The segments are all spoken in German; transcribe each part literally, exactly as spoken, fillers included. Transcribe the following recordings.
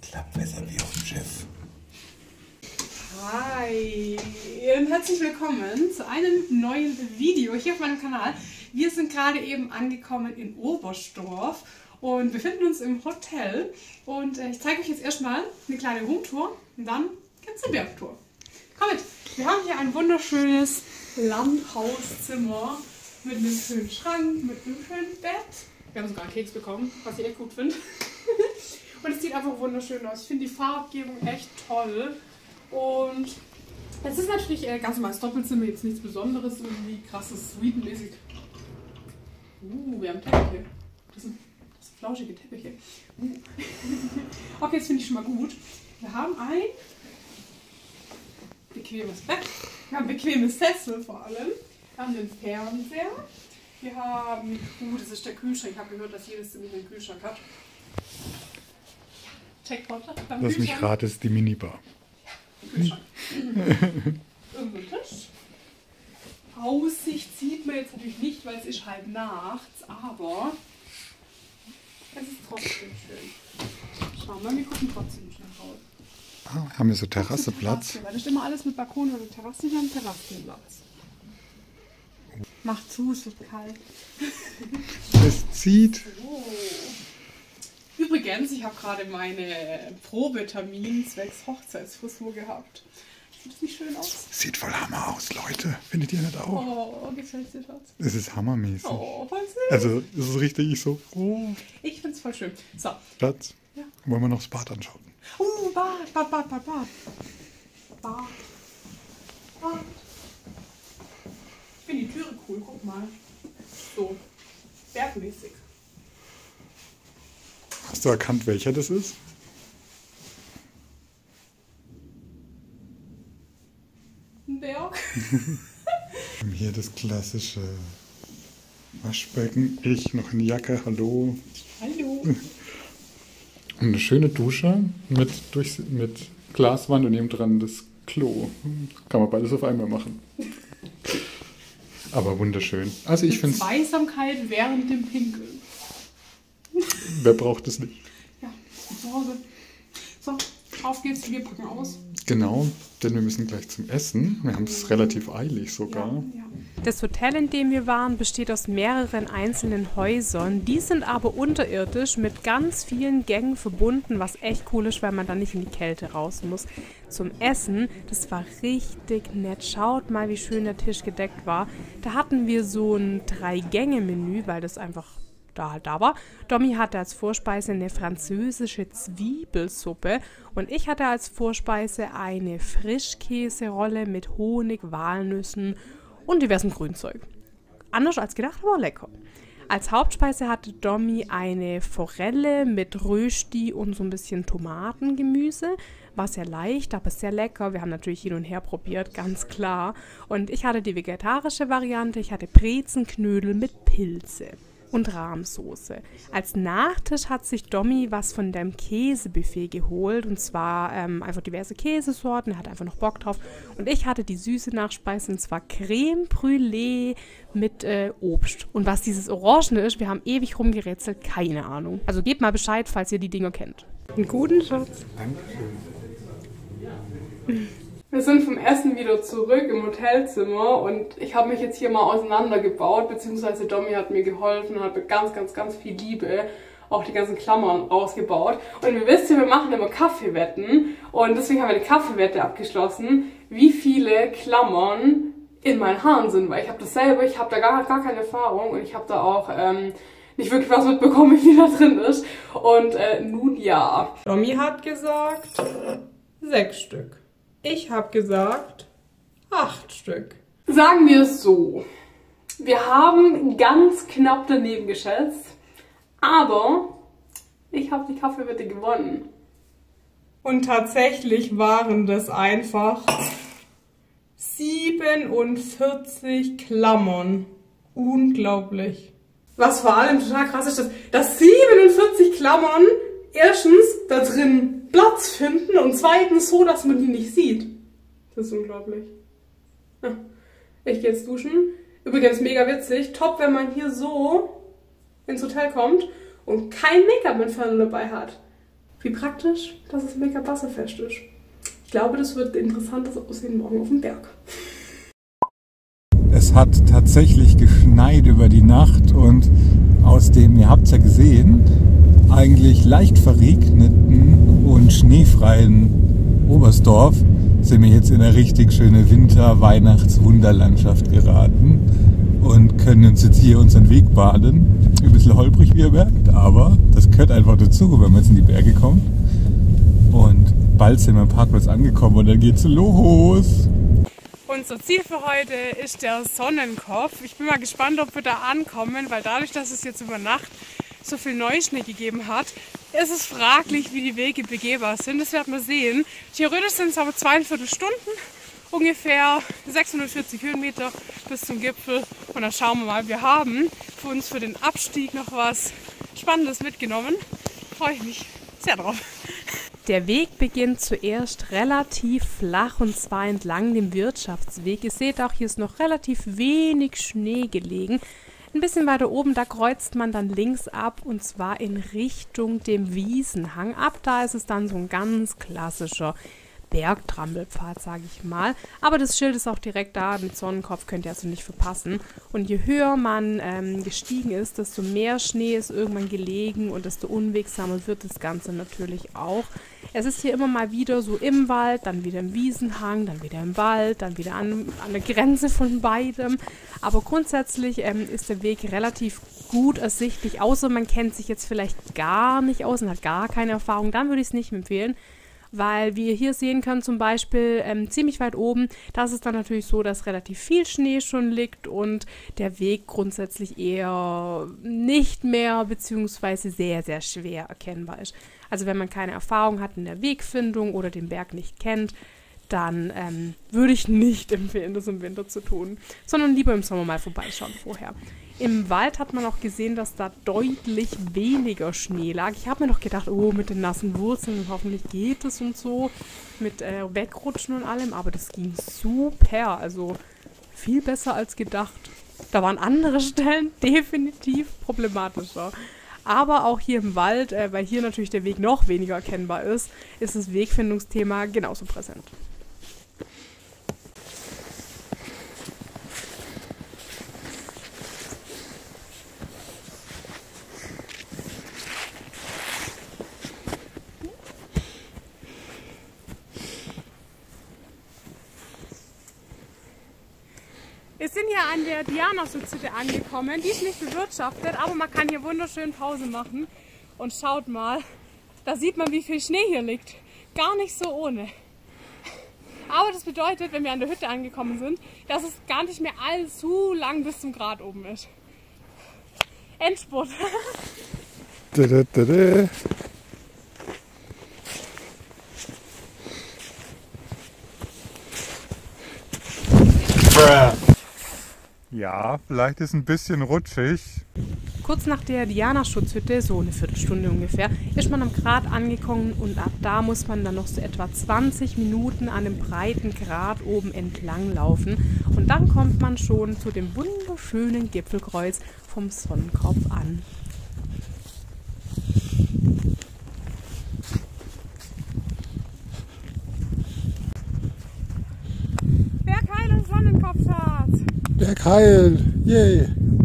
Klappt besser wie auf dem Schiff. Hi und herzlich willkommen zu einem neuen Video hier auf meinem Kanal. Wir sind gerade eben angekommen in Oberstdorf und befinden uns im Hotel. Und äh, ich zeige euch jetzt erstmal eine kleine Roomtour und dann gibt es eine Bergtour. Komm mit! Wir haben hier ein wunderschönes Landhauszimmer mit einem schönen Schrank, mit einem schönen Bett. Wir haben sogar einen Keks bekommen, was ich echt gut finde. Und es sieht einfach wunderschön aus. Ich finde die Farbgebung echt toll. Und es ist natürlich äh, ganz normales Doppelzimmer, jetzt nichts Besonderes, irgendwie krasses Suitenmäßig. Uh, wir haben Teppiche. Das sind, das sind flauschige Teppiche. Uh. Okay, das finde ich schon mal gut. Wir haben ein bequemes Bett. Wir haben bequeme Sessel vor allem. Wir haben den Fernseher. Wir haben, uh, das ist der Kühlschrank. Ich habe gehört, dass jedes Zimmer einen Kühlschrank hat. Checkpoint. Lass mich raten, ist die Minibar. Kühlschrank. Irgendein Tisch. Aussicht sieht man jetzt natürlich nicht, weil es ist halt nachts, aber es ist trotzdem schön. Schauen wir, wir gucken trotzdem schnell raus. Ah, haben wir so Terrasseplatz? Terrasse, weil das ist immer alles mit Balkon und Terrasse, wir haben Terrassenplatz. Macht zu, es wird kalt. Es zieht. Oh. Übrigens, ich habe gerade meine Probetermin zwecks Hochzeitsfrisur gehabt. Sieht das nicht schön aus? Sieht voll Hammer aus, Leute. Findet ihr nicht auch? Oh, gefällt dir das? Es ist hammermäßig. Oh, voll süß. Also, es ist richtig so. Oh. Ich finde es voll schön. So. Schatz, Ja. wollen wir noch das Bad anschauen? Uh, Bad, Bad, Bad, Bad, Bad. Bad. Bad. Ich finde die Türe cool, guck mal. So, bergmäßig. Hast du erkannt, welcher das ist? Ein Berg. Wir haben hier das klassische Waschbecken. Ich noch eine Jacke, hallo. Hallo. Und eine schöne Dusche mit, durch, mit Glaswand und neben dran das Klo. Kann man beides auf einmal machen. Aber wunderschön. Also ich finde es... Zweisamkeit während dem Pinkeln. Wer braucht es nicht? Ja, zu Hause. So, auf geht's, wir packen aus. Genau, denn wir müssen gleich zum Essen. Wir haben es relativ eilig sogar. Ja, ja. Das Hotel, in dem wir waren, besteht aus mehreren einzelnen Häusern. Die sind aber unterirdisch mit ganz vielen Gängen verbunden, was echt cool ist, weil man dann nicht in die Kälte raus muss. Zum Essen, das war richtig nett. Schaut mal, wie schön der Tisch gedeckt war. Da hatten wir so ein Drei-Gänge-Menü, weil das einfach da halt da war. Domi hatte als Vorspeise eine französische Zwiebelsuppe und ich hatte als Vorspeise eine Frischkäserolle mit Honig, Walnüssen und diversen Grünzeug. Anders als gedacht, aber lecker. Als Hauptspeise hatte Domi eine Forelle mit Rösti und so ein bisschen Tomatengemüse. War sehr leicht, aber sehr lecker. Wir haben natürlich hin und her probiert, ganz klar. Und ich hatte die vegetarische Variante. Ich hatte Brezenknödel mit Pilze und Rahmsoße. Als Nachtisch hat sich Domi was von dem Käsebuffet geholt und zwar ähm, einfach diverse Käsesorten, er hat einfach noch Bock drauf und ich hatte die süße Nachspeise und zwar Creme Brûlée mit äh, Obst. Und was dieses Orangene ist, wir haben ewig rumgerätselt, keine Ahnung. Also gebt mal Bescheid, falls ihr die Dinger kennt. Einen guten Schatz. Dankeschön. Wir sind vom Essen wieder zurück im Hotelzimmer und ich habe mich jetzt hier mal auseinandergebaut, beziehungsweise Domi hat mir geholfen und hat mit ganz, ganz, ganz viel Liebe auch die ganzen Klammern ausgebaut. Und ihr wisst ja, wir machen immer Kaffeewetten und deswegen haben wir eine Kaffeewette abgeschlossen, wie viele Klammern in meinen Haaren sind, weil ich habe dasselbe, ich habe da gar, gar keine Erfahrung und ich habe da auch ähm, nicht wirklich was mitbekommen, wie viel da drin ist. Und äh, nun ja. Domi hat gesagt, sechs Stück. Ich habe gesagt, acht Stück. Sagen wir es so. Wir haben ganz knapp daneben geschätzt, aber ich habe die Kaffeewette gewonnen. Und tatsächlich waren das einfach siebenundvierzig Klammern. Unglaublich. Was vor allem total krass ist, dass, dass siebenundvierzig Klammern erstens da drin Platz finden und zweitens so, dass man die nicht sieht. Das ist unglaublich. Ja. Ich gehe jetzt duschen. Übrigens mega witzig. Top, wenn man hier so ins Hotel kommt und kein Make-up-Entferner dabei hat. Wie praktisch, dass es mega wasserfest ist. Ich glaube, das wird ein interessantes Aussehen morgen auf dem Berg. Es hat tatsächlich geschneit über die Nacht und aus dem, ihr habt es ja gesehen, eigentlich leicht verregneten und schneefreien Oberstdorf sind wir jetzt in eine richtig schöne Winter-Weihnachts-Wunderlandschaft geraten und können uns jetzt hier unseren Weg bahnen. Ein bisschen holprig, wie ihr merkt, aber das gehört einfach dazu, wenn man jetzt in die Berge kommt. Und bald sind wir am Parkplatz angekommen und dann geht's los. Unser Ziel für heute ist der Sonnenkopf. Ich bin mal gespannt, ob wir da ankommen, weil dadurch, dass es jetzt über Nacht so viel Neuschnee gegeben hat, ist es fraglich, wie die Wege begehbar sind. Das werden wir sehen. Theoretisch sind es aber zweieinviertel Stunden, ungefähr sechshundertvierzig Höhenmeter bis zum Gipfel. Und dann schauen wir mal, wir haben für uns für den Abstieg noch was Spannendes mitgenommen. Freue ich mich sehr drauf. Der Weg beginnt zuerst relativ flach und zwar entlang dem Wirtschaftsweg. Ihr seht auch, hier ist noch relativ wenig Schnee gelegen. Ein bisschen weiter oben, da kreuzt man dann links ab und zwar in Richtung dem Wiesenhang. Ab da ist es dann so ein ganz klassischer Bergtrampelpfad, sage ich mal. Aber das Schild ist auch direkt da, mit Sonnenkopf könnt ihr also nicht verpassen. Und je höher man ähm, gestiegen ist, desto mehr Schnee ist irgendwann gelegen und desto unwegsamer wird das Ganze natürlich auch. Es ist hier immer mal wieder so im Wald, dann wieder im Wiesenhang, dann wieder im Wald, dann wieder an, an der Grenze von beidem. Aber grundsätzlich ähm, ist der Weg relativ gut ersichtlich, außer man kennt sich jetzt vielleicht gar nicht aus und hat gar keine Erfahrung, dann würde ich es nicht empfehlen. Weil, wie ihr hier sehen könnt, zum Beispiel ähm, ziemlich weit oben, da ist es dann natürlich so, dass relativ viel Schnee schon liegt und der Weg grundsätzlich eher nicht mehr bzw. sehr, sehr schwer erkennbar ist. Also wenn man keine Erfahrung hat in der Wegfindung oder den Berg nicht kennt, dann ähm, würde ich nicht empfehlen, das im Winter zu tun, sondern lieber im Sommer mal vorbeischauen vorher. Im Wald hat man auch gesehen, dass da deutlich weniger Schnee lag. Ich habe mir noch gedacht, oh, mit den nassen Wurzeln, hoffentlich geht es und so, mit äh, Wegrutschen und allem, aber das ging super, also viel besser als gedacht. Da waren andere Stellen definitiv problematischer. Aber auch hier im Wald, äh, weil hier natürlich der Weg noch weniger erkennbar ist, ist das Wegfindungsthema genauso präsent. Wir sind hier an der Diana-Schutzhütte angekommen. Die ist nicht bewirtschaftet, aber man kann hier wunderschön Pause machen. Und schaut mal, da sieht man, wie viel Schnee hier liegt. Gar nicht so ohne. Aber das bedeutet, wenn wir an der Hütte angekommen sind, dass es gar nicht mehr allzu lang bis zum Grat oben ist. Endspurt. Da, da, da, da. Ja, vielleicht ist ein bisschen rutschig. Kurz nach der Diana-Schutzhütte, so eine Viertelstunde ungefähr, ist man am Grat angekommen und ab da muss man dann noch so etwa zwanzig Minuten an dem breiten Grat oben entlang laufen. Und dann kommt man schon zu dem wunderschönen Gipfelkreuz vom Sonnenkopf an. Bergheil und Sonnenkopfschatz! Bergheil! Yay!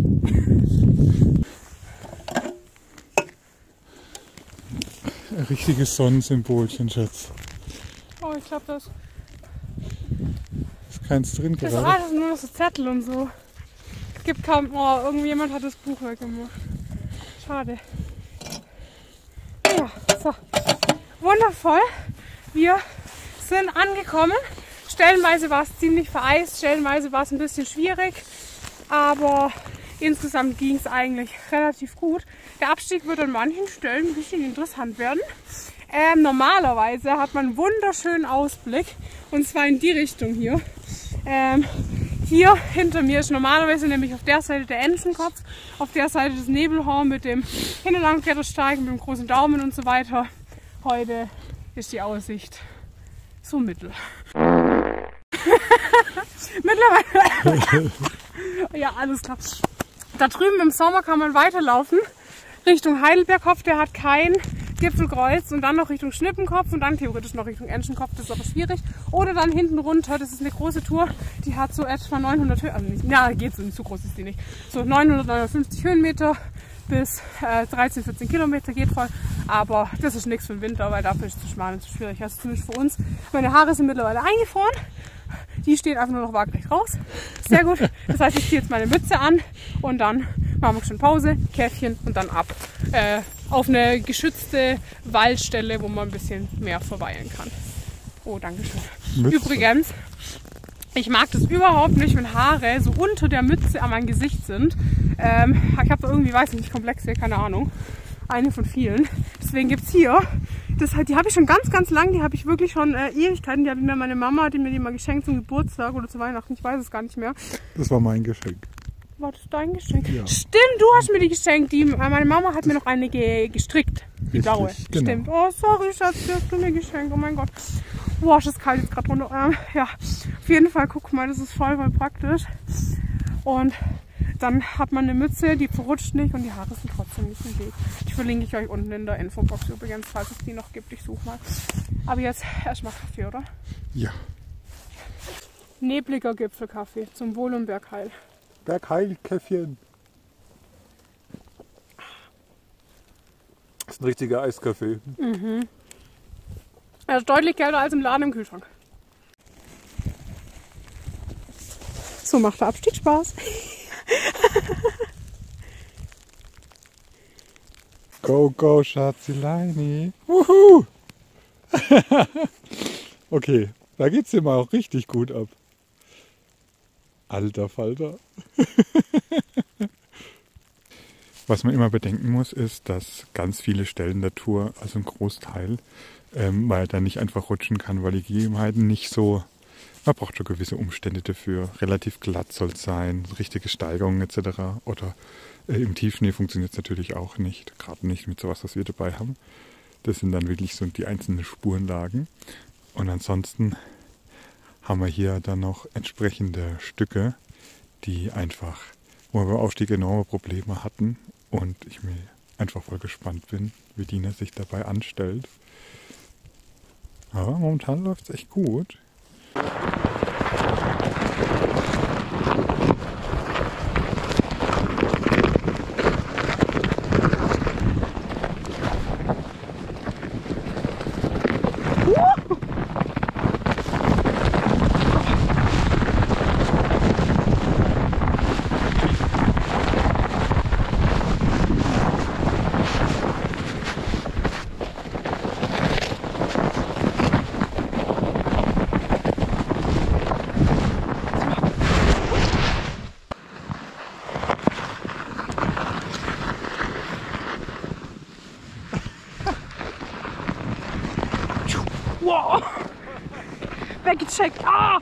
Ein richtiges Sonnensymbolchen, Schatz. Oh, ich glaube, das Ist keins drin das gerade. ist alles nur noch so Zettel und so. Es gibt kaum... Oh, irgendjemand hat das Buch weggemacht. Schade. Ja, so. Wundervoll. Wir sind angekommen. Stellenweise war es ziemlich vereist, stellenweise war es ein bisschen schwierig, aber insgesamt ging es eigentlich relativ gut. Der Abstieg wird an manchen Stellen ein bisschen interessant werden. Ähm, normalerweise hat man einen wunderschönen Ausblick und zwar in die Richtung hier. Ähm, hier hinter mir ist normalerweise nämlich auf der Seite der Ensenkopf, auf der Seite das Nebelhorn mit dem Hinterlangklettersteig, mit dem großen Daumen und so weiter. Heute ist die Aussicht so mittel. Mittlerweile. Ja, alles klar. Da drüben im Sommer kann man weiterlaufen Richtung Heidelbergkopf. Der hat kein Gipfelkreuz und dann noch Richtung Schnippenkopf und dann theoretisch noch Richtung Enschenkopf, das ist aber schwierig. Oder dann hinten runter, das ist eine große Tour, die hat so etwa neunhundert Höhen, also nicht, ja, geht so, nicht so groß ist die nicht, so neunhundert, neunhundertfünfzig Höhenmeter bis äh, dreizehn, vierzehn Kilometer geht voll, aber das ist nichts für den Winter, weil dafür ist es zu schmal und zu schwierig, also zumindest für uns. Meine Haare sind mittlerweile eingefroren, die stehen einfach nur noch waagrecht raus, sehr gut, das heißt, ich ziehe jetzt meine Mütze an und dann machen wir schon Pause, Käffchen und dann ab. Äh, auf eine geschützte Waldstelle, wo man ein bisschen mehr verweilen kann. Oh, danke schön. Mütze. Übrigens, ich mag das überhaupt nicht, wenn Haare so unter der Mütze an meinem Gesicht sind. Ähm, ich habe da irgendwie, weiß ich nicht, Komplexe, keine Ahnung. Eine von vielen. Deswegen gibt es hier, das, die habe ich schon ganz, ganz lang, die habe ich wirklich schon äh, Ewigkeiten. Die habe ich mir meine Mama, die mir die mal geschenkt zum Geburtstag oder zu Weihnachten, ich weiß es gar nicht mehr. Das war mein Geschenk. War das dein Geschenk? Ja. Stimmt, du hast mir die geschenkt. Die, meine Mama hat mir noch eine ge gestrickt. Die blaue. Genau. Stimmt. Oh, sorry, Schatz, die hast du mir geschenkt. Oh mein Gott. Boah, ist das kalt jetzt gerade runter. Ähm, ja, auf jeden Fall, guck mal, das ist voll, voll praktisch. Und dann hat man eine Mütze, die verrutscht nicht und die Haare sind trotzdem nicht im Weg. Die verlinke ich euch unten in der Infobox übrigens, falls es die noch gibt. Ich suche mal. Aber jetzt erstmal Kaffee, oder? Ja. Nebliger Gipfelkaffee zum Wohl und Bergheil. Bergheilkäffchen. Das ist ein richtiger Eiskaffee. Mhm. Er ist deutlich kälter als im Laden im Kühlschrank. So macht der Abstieg Spaß. Go, go, Schatzileini. Wuhu! Okay, da geht's dir mal auch richtig gut ab. Alter Falter. Was man immer bedenken muss, ist, dass ganz viele Stellen der Tour, also ein Großteil, ähm, weil er da nicht einfach rutschen kann, weil die Gegebenheiten nicht so, man braucht schon gewisse Umstände dafür. Relativ glatt soll es sein, richtige Steigerungen et cetera. Oder äh, im Tiefschnee funktioniert es natürlich auch nicht, gerade nicht mit sowas, was wir dabei haben. Das sind dann wirklich so die einzelnen Spurenlagen. Und ansonsten haben wir hier dann noch entsprechende Stücke, die einfach, wo wir beim Aufstieg enorme Probleme hatten und ich mir einfach voll gespannt bin, wie Dina sich dabei anstellt. Aber momentan läuft es echt gut. Wow! Weggecheckt! Ah!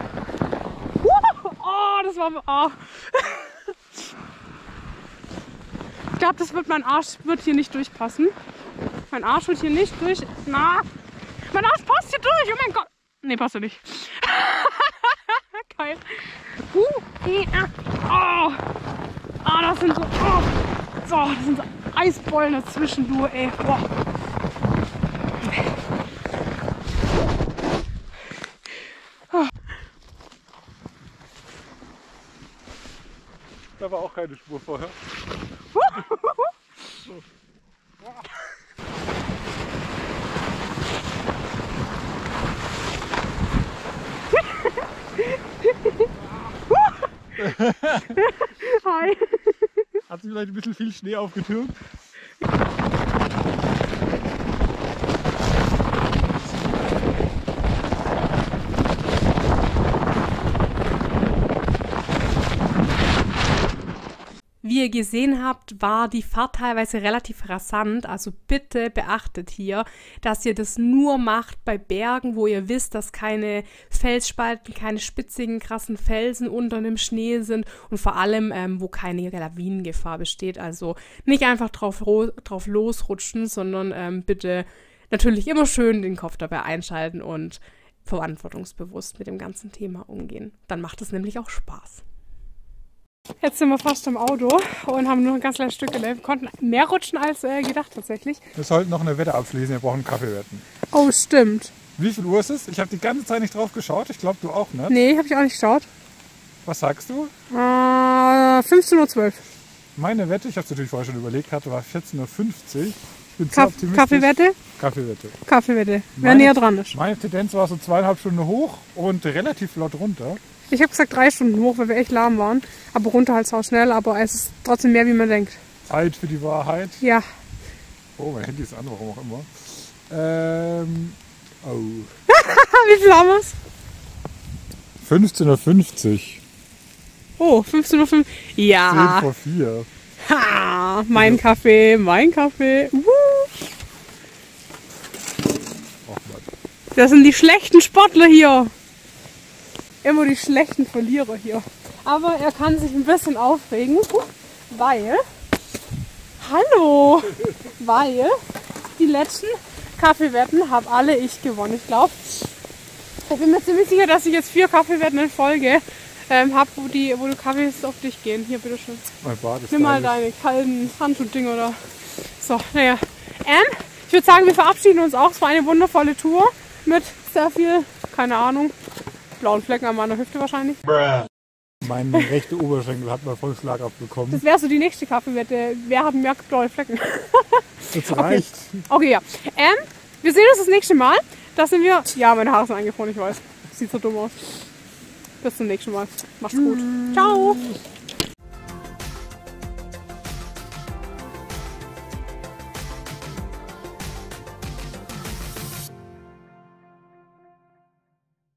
Oh, das war. Oh. Ich glaube, das wird mein Arsch wird hier nicht durchpassen. Mein Arsch wird hier nicht durch. Na! Mein Arsch passt hier durch! Oh mein Gott! Nee, passt ja nicht. Geil. Uh, äh, oh. Ah, das sind so. Oh. So, das sind so Eisbollen dazwischen, du, ey. Boah. Da war auch keine Spur vorher. Hi. Hat sich vielleicht ein bisschen viel Schnee aufgetürmt? Wie ihr gesehen habt, war die Fahrt teilweise relativ rasant, also bitte beachtet hier, dass ihr das nur macht bei Bergen, wo ihr wisst, dass keine Felsspalten, keine spitzigen, krassen Felsen unter dem Schnee sind und vor allem, ähm, wo keine Lawinengefahr besteht. Also nicht einfach drauf, drauf losrutschen, sondern ähm, bitte natürlich immer schön den Kopf dabei einschalten und verantwortungsbewusst mit dem ganzen Thema umgehen. Dann macht es nämlich auch Spaß. Jetzt sind wir fast im Auto und haben nur ein ganz kleines Stück gelebt. Wir konnten mehr rutschen als äh, gedacht tatsächlich. Wir sollten noch eine Wette abschließen, wir brauchen Kaffeewetten. Oh, stimmt. Wie viel Uhr ist es? Ich habe die ganze Zeit nicht drauf geschaut. Ich glaube, du auch nicht. Nee, habe ich auch nicht geschaut. Was sagst du? Äh, fünfzehn Uhr zwölf. Meine Wette, ich habe es natürlich vorher schon überlegt, hatte, war vierzehn Uhr fünfzig. Ich bin Kaff- zu optimistisch. Kaffeewette? Kaffeewette. Kaffeewette. Wer Meine- näher dran ist. Meine Tendenz war so zweieinhalb Stunden hoch und relativ flott runter. Ich habe gesagt drei Stunden hoch, weil wir echt lahm waren. Aber runter halt sau schnell, aber es ist trotzdem mehr, wie man denkt. Zeit für die Wahrheit. Ja. Oh, mein Handy ist an, warum auch immer. Ähm, oh. Wie viel haben wir's? fünfzehn Uhr fünfzig. Oh, fünfzehn Uhr fünf. zehn Ja. vor vier. Ha, mein Kaffee, mein Kaffee. Uh. Och, Mann. Das sind die schlechten Sportler hier. Immer die schlechten Verlierer hier. Aber er kann sich ein bisschen aufregen, weil... Hallo! Weil die letzten Kaffeewetten habe alle ich gewonnen. Ich glaube, ich bin mir ziemlich sicher, dass ich jetzt vier Kaffeewetten in Folge ähm, habe, wo, die, wo die Kaffees auf dich gehen. Hier, bitteschön. Mein Bart ist Nimm mal stylisch. deine kalten Handschuh-Ding oder... So, naja. Ähm, ich würde sagen, wir verabschieden uns auch. Es war eine wundervolle Tour mit sehr viel, keine Ahnung, blauen Flecken an meiner Hüfte wahrscheinlich. Mein rechter Oberschenkel hat mal voll Schlag abbekommen. Das wäre so die nächste Kaffeewette. Wer hat mehr blaue Flecken? Das reicht. Okay, ja. Ähm, wir sehen uns das nächste Mal. Da sind wir... Ja, meine Haare sind eingefroren, ich weiß. Sieht so dumm aus. Bis zum nächsten Mal. Macht's gut. Ciao!